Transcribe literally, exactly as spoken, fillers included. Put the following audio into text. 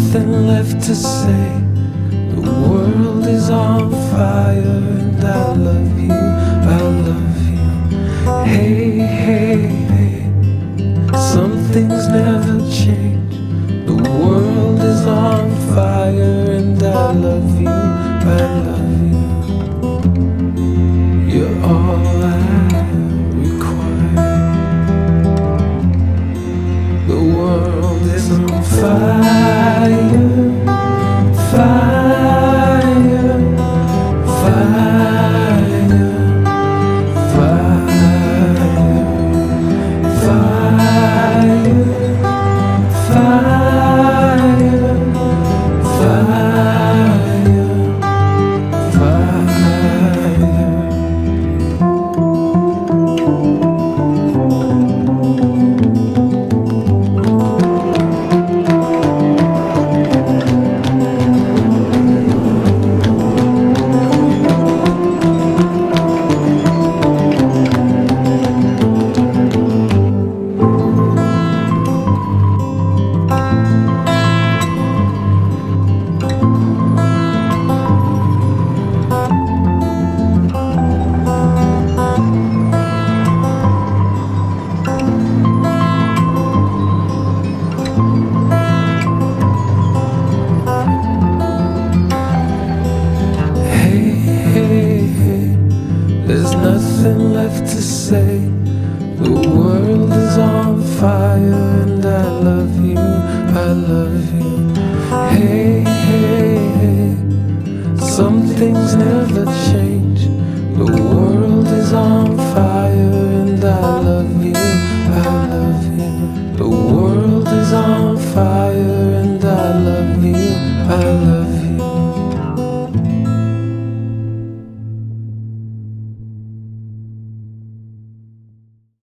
nothing left to say. The world is on fire and I love you, I love you. Hey, hey, hey, some things never change. The world is on fire and I love you, I love you. You're all I require. The world is on fire, fire, fire, fire, fire, fire, there's nothing left to say. The world is on fire and I love you, I love you. Hey, hey, hey, some things never change. The world is on fire and I love you, I love you. The world is on fire and I love you, I love you.